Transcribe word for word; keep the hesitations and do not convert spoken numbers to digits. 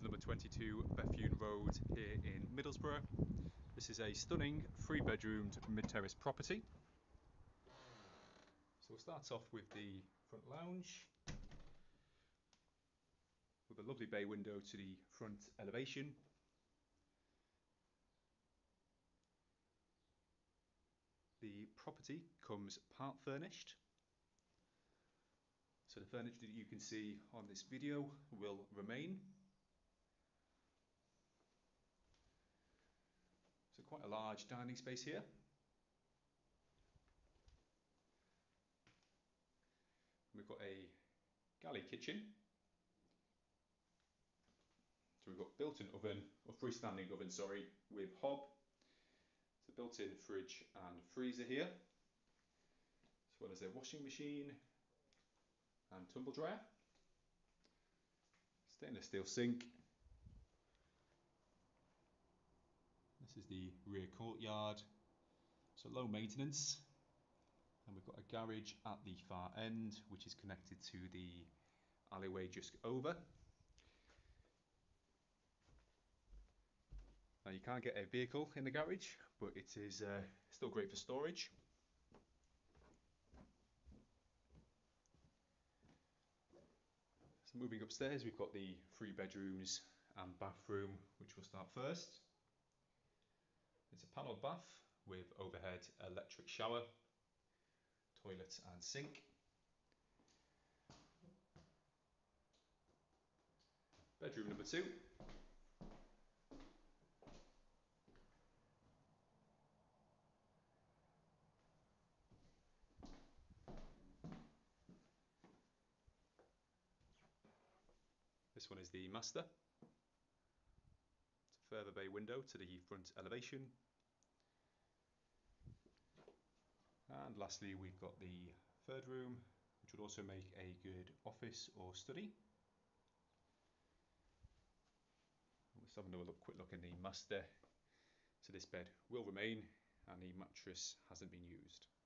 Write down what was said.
to number twenty-two Bethune Road here in Middlesbrough. This is a stunning three bedroomed mid-terrace property. So we'll start off with the front lounge with a lovely bay window to the front elevation. The property comes part furnished. So the furniture that you can see on this video will remain. So quite a large dining space here. We've got a galley kitchen. So we've got built-in oven, or freestanding oven, sorry, with hob. It's a built-in fridge and freezer here, as well as a washing machine and tumble dryer. Stainless steel sink. This is the rear courtyard, so low maintenance, and we've got a garage at the far end which is connected to the alleyway just over. Now you can't get a vehicle in the garage, but it is uh, still great for storage. So moving upstairs, we've got the three bedrooms and bathroom, which we'll start first. It's a panelled bath with overhead electric shower, toilet and sink. Bedroom number two. This one is the master. It's a further bay window to the front elevation. And lastly, we've got the third room, which would also make a good office or study. Let's have another look, quick look in the master. So this bed will remain and the mattress hasn't been used.